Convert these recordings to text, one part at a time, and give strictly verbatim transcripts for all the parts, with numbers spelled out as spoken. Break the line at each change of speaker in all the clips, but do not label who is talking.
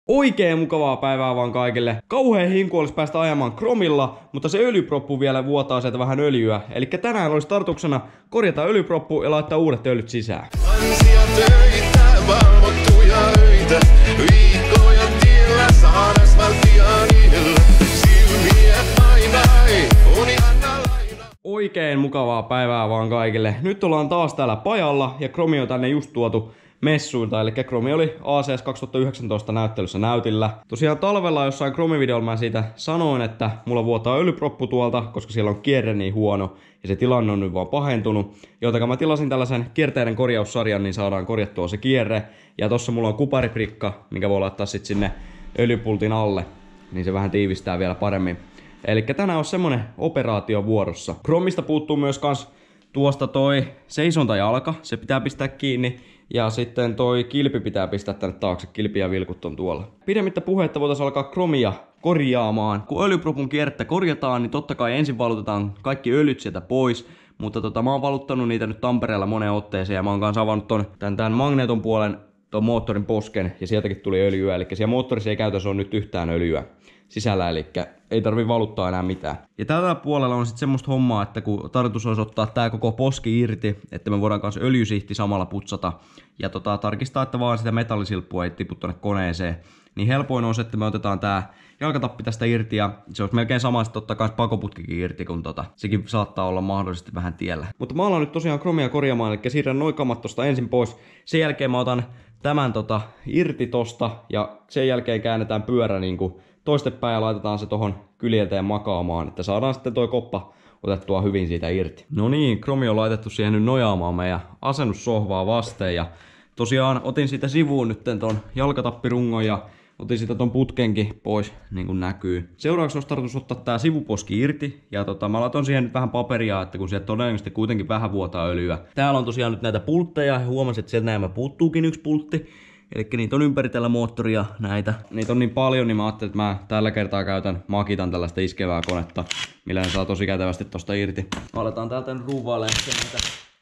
Oikein mukavaa päivää vaan kaikille. Kauhea hinku olisi päästä ajamaan kromilla, mutta se öljyproppu vielä vuotaa sieltä vähän öljyä. Eli tänään olisi tartuksena korjata öljyproppu ja laittaa uudet öljyt sisään.
Ansia töitä, valvottuja öitä, viikkoja tiellä saadas valtiaanilla. Silmiä bye bye, uni anna laina.
Oikein mukavaa päivää vaan kaikille. Nyt ollaan taas täällä pajalla ja Kromi on tänne just tuotu messuilta, eli Kromi oli A C S kaksituhattayhdeksäntoista näyttelyssä näytillä. Tosiaan talvella jossain Kromi-videolla mä siitä sanoin, että mulla vuotaa öljyproppu tuolta, koska siellä on kierre niin huono ja se tilanne on nyt vaan pahentunut. Joten mä tilasin tällaisen kierteiden korjaussarjan, niin saadaan korjattua se kierre. Ja tossa mulla on kupariprikka, minkä voi laittaa sit sinne öljypultin alle, niin se vähän tiivistää vielä paremmin. Eli tänään on semmonen operaatio vuorossa. Kromista puuttuu myös kans tuosta toi seisontajalka, se pitää pistää kiinni. Ja sitten toi kilpi pitää pistää tänne taakse, kilpi ja vilkut on tuolla. Pidemmittä puhetta voitaisiin alkaa kromia korjaamaan. Kun öljypropun kierrettä korjataan, niin totta kai ensin valutetaan kaikki öljyt sieltä pois. Mutta tota, mä oon valuttanut niitä nyt Tampereella moneen otteeseen ja mä oon kanssa avannut ton, tän, tän magneeton puolen ton moottorin posken ja sieltäkin tuli öljyä. Eli siellä moottorissa ei käytössä ole nyt yhtään öljyä sisällä, eli ei tarvi valuttaa enää mitään. Ja tällä puolella on sitten semmoista hommaa, että kun tarkoitus olisi ottaa tää koko poski irti, että me voidaan kanssa öljysihti samalla putsata ja tota, tarkistaa, että vaan sitä metallisilppua ei tipu tonne koneeseen, niin helpoin on se, että me otetaan tää jalkatappi tästä irti ja se olisi melkein sama sitten ottaa kans pakoputkikin irti, kun tota, sekin saattaa olla mahdollisesti vähän tiellä. Mutta mä alan nyt tosiaan kromia korjaamaan, eli siirrän noin kamat tosta ensin pois. Sen jälkeen mä otan tämän tota, irti tosta ja sen jälkeen käännetään pyörä niinku toistepäin ja laitetaan se tohon kyljelteen makaamaan, että saadaan sitten toi koppa otettua hyvin siitä irti. No niin, kromi on laitettu siihen nyt nojaamaan meidän asennussohvaa vasten ja tosiaan otin siitä sivuun nyt ton jalkatappirungon ja otin siitä ton putkenkin pois, niin kuin näkyy. Seuraavaksi olisi tarkoitus ottaa tää sivuposki irti ja tota, mä laitan siihen nyt vähän paperia, että kun sieltä todennäköisesti kuitenkin vähän vuotaa öljyä. Täällä on tosiaan nyt näitä pultteja ja huomasin, että sieltä näemmä puuttuukin yksi pultti. Eli niitä on ympäri tällä moottoria näitä. Niitä on niin paljon, niin mä ajattelin, että mä tällä kertaa käytän Makitan tällaista iskevää konetta, millä ne saa tosi kätevästi tosta irti. Aletaan täältä nyt ruuvailemaan näitä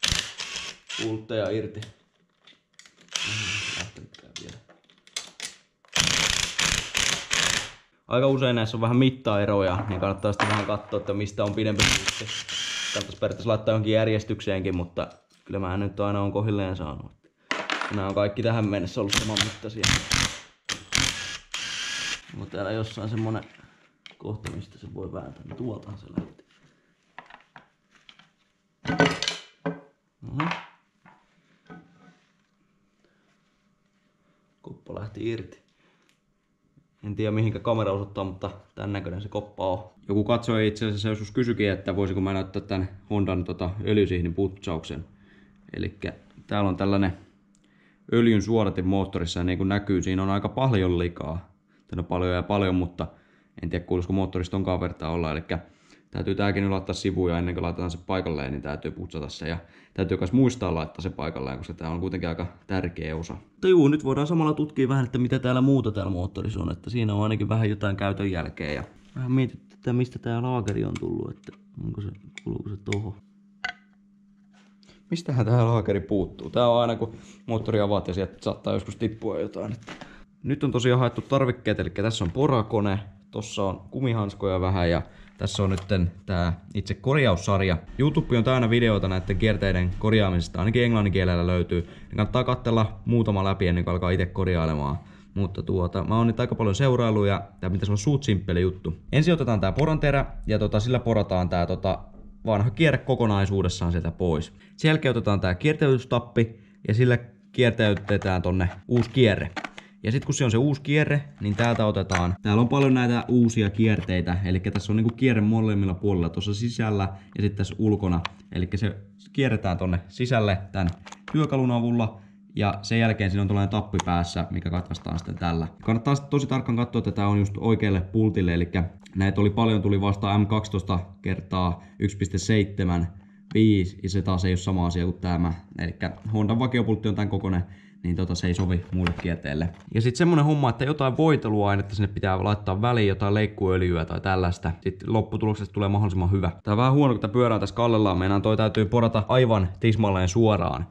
pultteja irti. Aika usein näissä on vähän mittaeroja, niin kannattaa sitten vähän katsoa, että mistä on pidempi pultti. Kannattaisi periaatteessa laittaa johonkin järjestykseenkin, mutta kyllä mä nyt aina on kohilleen saanut. Nämä on kaikki tähän mennessä ollut saman mittaisia. Mutta täällä jossain semmonen kohta, mistä se voi vääntää. No tuoltahan se lähtee. Oho. Koppa lähti irti. En tiedä mihinkä kamera osoittaa, mutta tän näköinen se koppa on. Joku katsoi itse asiassa joskus kysyikin, että voisiko mä näyttää tän Hondan tota, öljysihdin putsauksen. Elikkä täällä on tällainen öljyn suodatin moottorissa ja niin kuin näkyy, siinä on aika paljon likaa. Tänne on paljon ja paljon, mutta en tiedä kuuluisiko moottorista onkaan vertaa olla. Eli täytyy tääkin nyt laittaa sivuja ennen kuin laitetaan se paikalleen, niin täytyy putsata se. Ja täytyy myös muistaa laittaa se paikalleen, koska tää on kuitenkin aika tärkeä osa. Mutta juu, nyt voidaan samalla tutkia vähän, että mitä täällä muuta täällä moottorissa on. Että siinä on ainakin vähän jotain käytön jälkeen. Ja vähän mietitään, mistä tää laakeri on tullut, että onko se, kuuluuko se tohon. Mistähän tää laakeri puuttuu? Tää on aina kun moottori avaat ja sieltä saattaa joskus tippua jotain. Nyt on tosiaan haettu tarvikkeet, eli tässä on porakone, tossa on kumihanskoja vähän ja tässä on nyt tää itse korjaussarja. YouTube on täynnä videoita näiden kierteiden korjaamisesta, ainakin englannin kielellä löytyy. Ne kannattaa katsella muutama läpi ennen kuin alkaa itse korjailemaan. Mutta tuota, mä oon nyt aika paljon seuraillut ja tää pitäisi olla suut simppeli juttu. Ensin otetaan tää poranterä ja tota, sillä porataan tää tota, vanha kierre kokonaisuudessaan sieltä pois. Sen jälkeen otetaan tää kiertäytystappi ja sillä kiertäytetään tonne uusi kierre. Ja sitten kun se on se uusi kierre, niin täältä otetaan, täällä on paljon näitä uusia kierteitä, eli tässä on niinku kierre molemmilla puolilla, tuossa sisällä ja sitten tässä ulkona. Eli se kierretään tonne sisälle tämän työkalun avulla ja sen jälkeen siinä on tällainen tappi päässä, mikä katkaistaan sitten tällä. Kannattaa sitten tosi tarkkaan katsoa, että tämä on just oikealle pultille, eli näitä oli paljon, tuli vasta M kaksitoista kertaa yksi pilkku seitsemän viisi ja se taas ei ole sama asia kuin tämä. Eli Hondan vakiopultti on tämän kokoinen, niin tota se ei sovi muille kierteille. Ja sitten semmonen homma, että jotain voiteluainetta sinne pitää laittaa väliin, jotain leikkuöljyä tai tällaista. Sitten lopputuloksesta tulee mahdollisimman hyvä. Tää on vähän huono, kun tää pyörää tässä kallellaan. Meidän toi täytyy porata aivan tismalleen suoraan.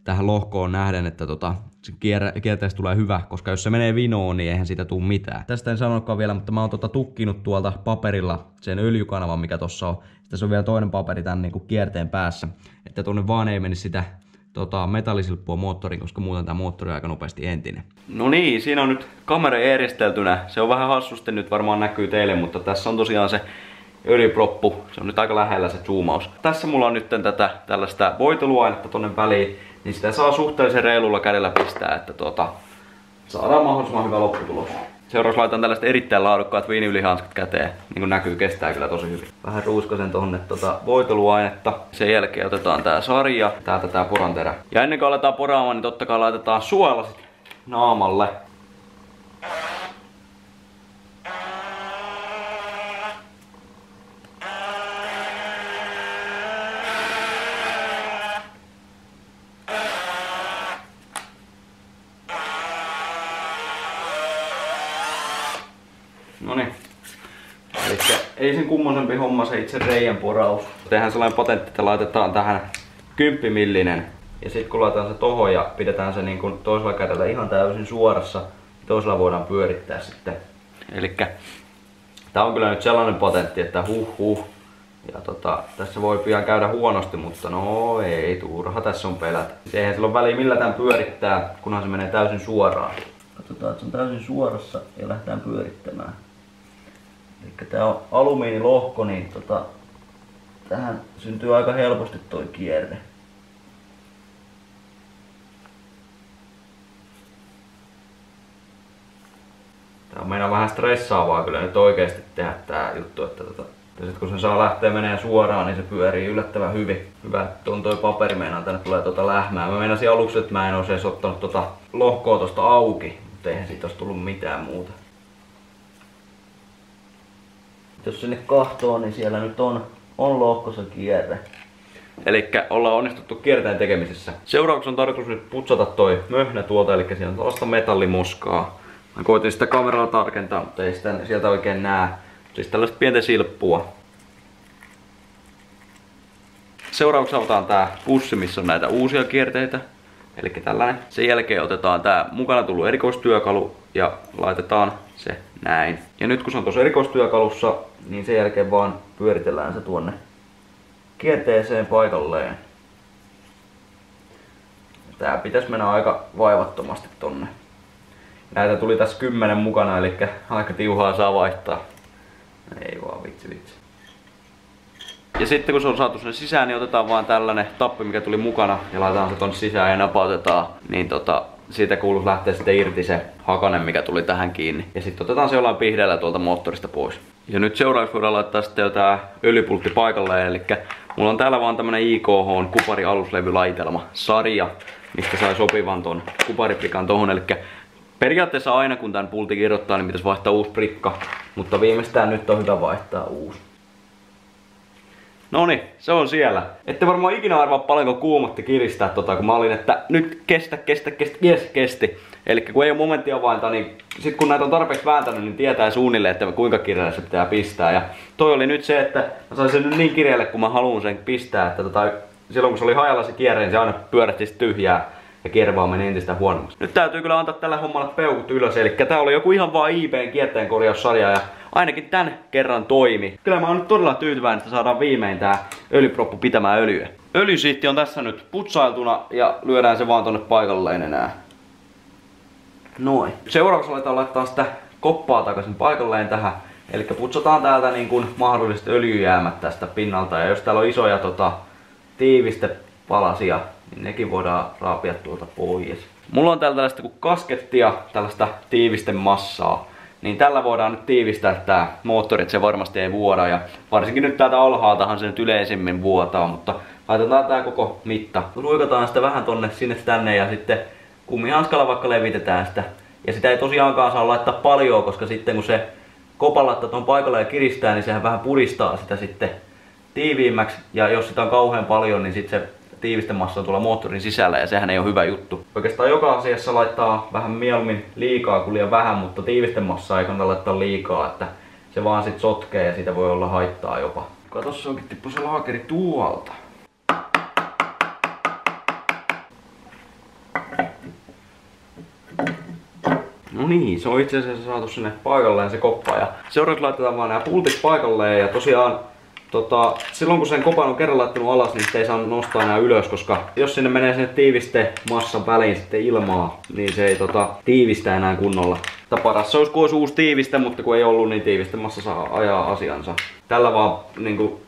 tähän lohkoon nähden, että tota, se kierteestä tulee hyvä, koska jos se menee vinoon, niin eihän siitä tule mitään. Tästä en sanonutkaan vielä, mutta mä oon tota tukkinut tuolta paperilla sen öljykanavan, mikä tossa on. Sitten se on vielä toinen paperi tän niinku kierteen päässä, että tonne vaan ei menisi sitä tota, metallisilppua moottoriin, koska muuten tää moottori on aika nopeasti entinen. No niin, siinä on nyt kamera eristeltynä. Se on vähän hassusti nyt varmaan näkyy teille, mutta tässä on tosiaan se öljyproppu. Se on nyt aika lähellä se zoomaus. Tässä mulla on nyt tätä tällaista voiteluainetta tonne väliin, niin sitä saa suhteellisen reilulla kädellä pistää, että tota, saadaan mahdollisimman hyvä lopputulos. Seuraavaksi laitan tällaiset erittäin laadukkaat viiniylihanskat käteen. Niin kuin näkyy, kestää kyllä tosi hyvin. Vähän ruuskasen tonne tota voiteluainetta. Sen jälkeen otetaan tää sarja. Täältä tää poranterä. Ja ennen kuin aletaan poraamaan, niin totta kai laitetaan suolasit naamalle. Noniin. Elikkä ei sen kummosempi homma se itse reijän poraus. Tehdään sellainen patentti, että laitetaan tähän kymppimillinen. Ja sit kun laitetaan se tohon ja pidetään se niin kuin toisella kädellä ihan täysin suorassa, toisella voidaan pyörittää sitten. Elikkä tää on kyllä nyt sellainen patentti, että huh huh. Ja tota, tässä voi pian käydä huonosti, mutta no ei, turha tässä on pelätä. Eihän sillä ole väliä millä tän pyörittää, kunhan se menee täysin suoraan. Katsotaan, että se on täysin suorassa ja lähdetään pyörittämään. Eli tää on alumiinilohko, niin tota, tähän syntyy aika helposti toi kierre. Tää on meidän vähän stressaavaa kyllä nyt oikeesti tehdä tää juttu, että tota, ja sit kun se saa lähteä menee suoraan, niin se pyörii yllättävän hyvin. Hyvä, että on toi paperi meinaa, tänne tulee tota lähmää. Mä meinasin aluksi, että mä en olisi edes ottanut tota lohkoa tosta auki, mutta eihän siitä olisi tullut mitään muuta. Jos sinne kahtoo, niin siellä nyt on, on lohkossa kierre. Elikkä ollaan onnistuttu kierteen tekemisessä. Seuraavaksi on tarkoitus nyt putsata toi möhnä tuolta, eli siellä on tällaista metallimoskaa. Mä koitin sitä kameralla tarkentaa, mutta ei sitä sieltä oikein näe. Siis tällaista pientä silppua. Seuraavaksi otetaan tää pussi, missä on näitä uusia kierteitä. Eli tällainen. Sen jälkeen otetaan tää mukana tullut erikoistyökalu ja laitetaan se näin. Ja nyt kun se on tuossa erikoistyökalussa, niin sen jälkeen vaan pyöritellään se tuonne kierteeseen paikalleen. Tää pitäisi mennä aika vaivattomasti tonne. Näitä tuli tässä kymmenen mukana, eli aika tiuhaa saa vaihtaa. Ei vaan, vitsi vitsi. Ja sitten kun se on saatu sen sisään, niin otetaan vaan tällainen tappi, mikä tuli mukana, ja laitetaan se tonne sisään ja napautetaan. Niin tota, siitä kuuluisi lähteä sitten irti se hakanen, mikä tuli tähän kiinni. Ja sitten otetaan se jollain pihdeellä tuolta moottorista pois. Ja nyt seuraavaksi voidaan laittaa sitten jo tää öljypultti paikalleen, eli mulla on täällä vaan tämmönen I K H kupari aluslevylaitelma sarja, mistä sai sopivan ton kupariplikan tohon, eli periaatteessa aina kun tän pultin irrottaa, niin pitäisi vaihtaa uusi prikka, mutta viimeistään nyt on hyvä vaihtaa uusi. Noniin, se on siellä. Ette varmaan ikinä arvaa paljonko kuumotti kiristää tota, kun mä olin, että nyt kestä, kestä, kestä, jes, kesti. Eli kun ei ole momenttiavainta, niin sit kun näitä on tarpeeksi vääntänyt, niin tietää suunnilleen, että kuinka kireelle se pitää pistää. Ja toi oli nyt se, että mä sain sen nyt niin kireelle, kun mä haluan sen pistää, että tota, silloin kun se oli hajalla se kierre, niin se aina pyörähti tyhjää. Ja kierre vaan meni entistä huonommaksi. Nyt täytyy kyllä antaa tällä hommalla peukut ylös, eli tää oli joku ihan vaan I B:n kierteenkorjaussarja ja ainakin tän kerran toimi. Kyllä mä oon nyt todella tyytyväinen, että saadaan viimein tää öljyproppu pitämään öljyä. Öljysiitti on tässä nyt putsailtuna ja lyödään se vaan tonne paikalleen enää. Noin. Seuraavaksi aletaan laittaa sitä koppaa takaisin paikalleen tähän. Eli putsataan täältä niin kuin mahdollisesti öljyjäämät tästä pinnalta, ja jos täällä on isoja tota, tiivistepalasia, niin nekin voidaan raapia tuolta pois. Mulla on täällä tällaista kuin kaskettia, tällaista tiivistemassaa. Niin tällä voidaan nyt tiivistää tää moottori, että se varmasti ei vuoda. Ja varsinkin nyt täältä alhaaltahan se nyt yleisemmin vuotaa, mutta laitetaan tää koko mitta. Ruikataan sitä vähän tonne sinne tänne ja sitten kumihanskalla vaikka levitetään sitä. Ja sitä ei tosiaankaan saa laittaa paljon, koska sitten kun se kopalatta ton paikalla ja kiristää, niin sehän vähän puristaa sitä sitten tiiviimmäksi. Ja jos sitä on kauhean paljon, niin sitten se tiivistemassa on tuolla moottorin sisällä ja sehän ei ole hyvä juttu. Oikeastaan joka asiassa laittaa vähän mieluummin liikaa kuin liian vähän, mutta tiivistemassa ei kannata laittaa liikaa, että se vaan sit sotkee ja siitä voi olla haittaa jopa. Katos, se onkin tippu se laakeri tuolta. No niin, se on itse asiassa saatu sinne paikalleen se koppa ja seuraavaksi laitetaan vaan nämä pultit paikalleen ja tosiaan tota, silloin kun sen kopan on kerran laittanut alas, niin sitä ei saa nostaa enää ylös, koska jos sinne menee sinne tiiviste massan väliin sitten ilmaa, niin se ei tota, tiivistä enää kunnolla. Mutta paras se olisi, kun olisi uusi tiiviste, mutta kun ei ollut, niin tiiviste massa saa ajaa asiansa. Tällä vaan niinku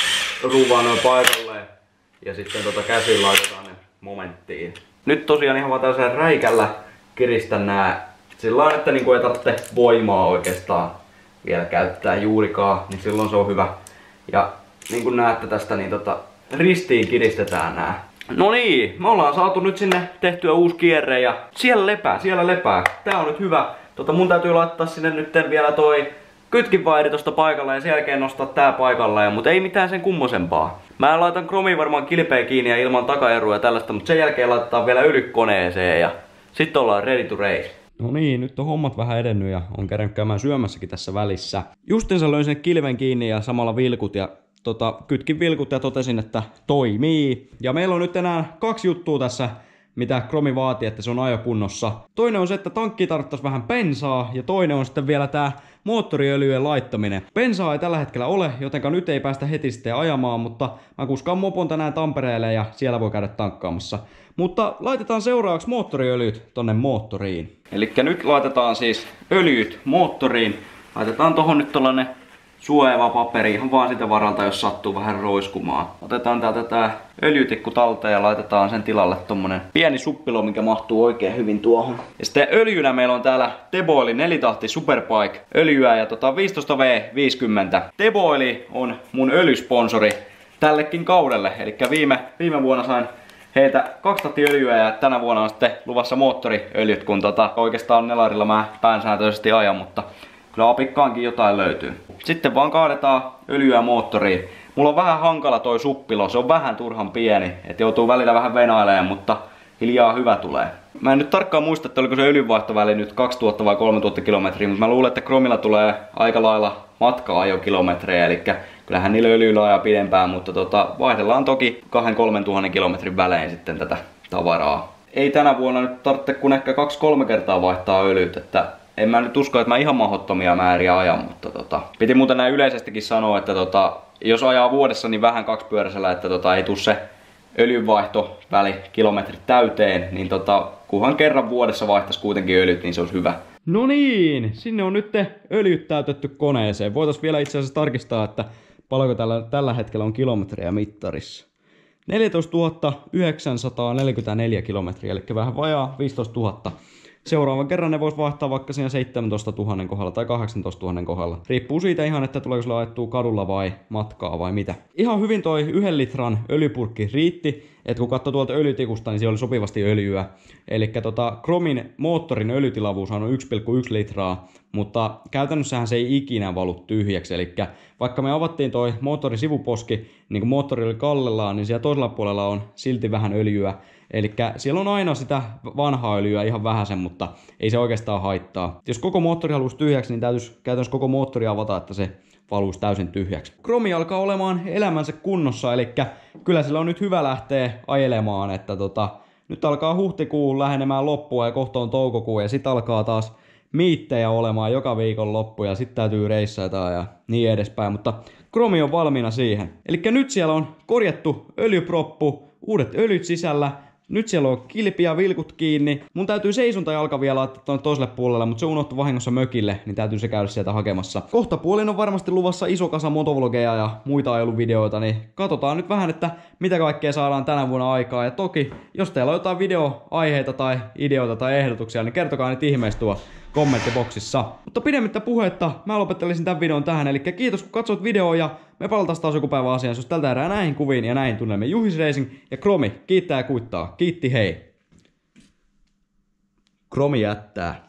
ruuvaa noin paikalleen ja sitten tota käsiin laitetaan ne momenttiin. Nyt tosiaan ihan vaan tällaisella räikällä kiristän nää sillä lailla, että niinku ei tarvitse voimaa oikeastaan vielä käyttää juurikaan, niin silloin se on hyvä. Ja niin kuin näette tästä, niin tota, ristiin kiristetään nää. No niin, me ollaan saatu nyt sinne tehtyä uusi kierre ja siellä lepää, siellä lepää. Tää on nyt hyvä. Tota, mun täytyy laittaa sinne nyt vielä toi kytkinvaihde tosta paikalle ja sen jälkeen nostaa tää paikalle, mutta ei mitään sen kummosempaa. Mä laitan kromiin varmaan kilpeä kiinni ja ilman takaeruja ja tällaista, mutta sen jälkeen laitetaan vielä öljykoneeseen ja sitten ollaan ready to race. No niin, nyt on hommat vähän edennyt ja on kerännyt käymään syömässäkin tässä välissä. Justiinsa löin sinne kilven kiinni ja samalla vilkut ja tota, kytkin vilkut ja totesin, että toimii. Ja meillä on nyt enää kaksi juttua tässä, mitä kromi vaatii, että se on ajokunnossa. Toinen on se, että tankki tarvittaisi vähän bensaa ja toinen on sitten vielä tää moottoriöljyjen laittaminen. Bensaa ei tällä hetkellä ole, jotenka nyt ei päästä heti sitten ajamaan, mutta mä kuskaan mopon tänään Tampereelle ja siellä voi käydä tankkaamassa. Mutta laitetaan seuraavaksi moottoriöljyt tonne moottoriin. Elikkä nyt laitetaan siis öljyt moottoriin. Laitetaan tohon nyt tollanen suojaava paperi ihan vaan sitä varalta, jos sattuu vähän roiskumaan. Otetaan täältä tää öljytikku talteen ja laitetaan sen tilalle tommonen pieni suppilo, mikä mahtuu oikein hyvin tuohon. Ja sitten öljynä meillä on täällä Teboilin nelitahti Superbike öljyä ja tota viisitoista V viisikymmentä. Teboili on mun öljysponsori tällekin kaudelle. Elikkä viime, viime vuonna sain heitä kaksi tahtia öljyä ja tänä vuonna on sitten luvassa moottoriöljyt, kun tota, oikeastaan nelarilla mä pääsääntöisesti ajan, mutta kyllä apikkaankin jotain löytyy. Sitten vaan kaadetaan öljyä moottoriin. Mulla on vähän hankala toi suppilo, se on vähän turhan pieni, että joutuu välillä vähän venailemaan, mutta hiljaa hyvä tulee. Mä en nyt tarkkaan muista, että oliko se öljynvaihtoväli nyt kaksituhatta vai kolmetuhatta kilometriä, mutta mä luulen, että kromilla tulee aika lailla matka-ajokilometrejä, eli kyllähän niillä öljyillä ajaa pidempään, mutta tota, vaihdellaan toki kahden kolmen tuhannen kilometrin välein sitten tätä tavaraa. Ei tänä vuonna nyt tarvitse kun ehkä kaksi kolme kertaa vaihtaa öljyt, että en mä nyt usko, että mä ihan mahdottomia määriä ajan, mutta tota, piti muuten näin yleisestikin sanoa, että tota, jos ajaa vuodessa niin vähän kaksipyöräisellä, että tota, ei tuu se öljynvaihtoväli kilometrit täyteen, niin tota, kunhan kerran vuodessa vaihtaisi kuitenkin öljyt, niin se olisi hyvä. No niin, sinne on nyt öljyt täytetty koneeseen. Voitaisiin vielä itse asiassa tarkistaa, että paljonko tällä, tällä hetkellä on kilometriä mittarissa. neljätoistatuhatta yhdeksänsataaneljäkymmentäneljä kilometriä, eli vähän vajaa viisitoistatuhatta. Seuraavan kerran ne vois vaihtaa vaikka siinä seitsemäntoistatuhatta kohdalla tai kahdeksantoistatuhatta kohdalla. Riippuu siitä ihan, että tuleeko sillä ajettua kadulla vai matkaa vai mitä. Ihan hyvin toi yhden litran öljypurkki riitti, että kun katsoi tuolta öljytikusta, niin siellä oli sopivasti öljyä. Eli tota, kromin moottorin öljytilavuus on yksi pilkku yksi litraa, mutta käytännössähän se ei ikinä valu tyhjäksi. Eli vaikka me avattiin toi moottorin sivuposki, niin kun moottori oli kallellaan, niin siellä toisella puolella on silti vähän öljyä. Eli siellä on aina sitä vanhaa öljyä ihan vähäsen, mutta ei se oikeastaan haittaa. Jos koko moottori haluaisi tyhjäksi, niin täytyisi käytännössä koko moottori avata, että se valuisi täysin tyhjäksi. Kromi alkaa olemaan elämänsä kunnossa, eli kyllä sillä on nyt hyvä lähteä ajelemaan, että tota, nyt alkaa huhtikuun lähenemään loppua ja kohta on toukokuu ja sitten alkaa taas miittejä olemaan joka viikon loppu ja sitten täytyy reissata ja niin edespäin, mutta kromi on valmiina siihen. Eli nyt siellä on korjattu öljyproppu, uudet öljyt sisällä. Nyt siellä on kilpi ja vilkut kiinni. Mun täytyy seisonta jalka vielä laittaa tuonne toiselle puolelle, mutta se unohtui vahingossa mökille, niin täytyy se käydä sieltä hakemassa. Kohta puolin on varmasti luvassa iso kasa motovlogeja ja muita ajeluvideoita, niin katsotaan nyt vähän, että mitä kaikkea saadaan tänä vuonna aikaa. Ja toki, jos teillä on jotain videoaiheita tai ideoita tai ehdotuksia, niin kertokaa niitä ihmeessä tuo kommenttiboksissa. Mutta pidemmittä puhetta, mä lopettelisin tämän videon tähän, eli kiitos kun katsoit videoa ja me palataan taas joku päivä asiaan, jos tältä erää näihin kuviin ja näihin tunnelemme Juhis Racing ja Kromi kiittää ja kuittaa. Kiitti hei! Kromi jättää.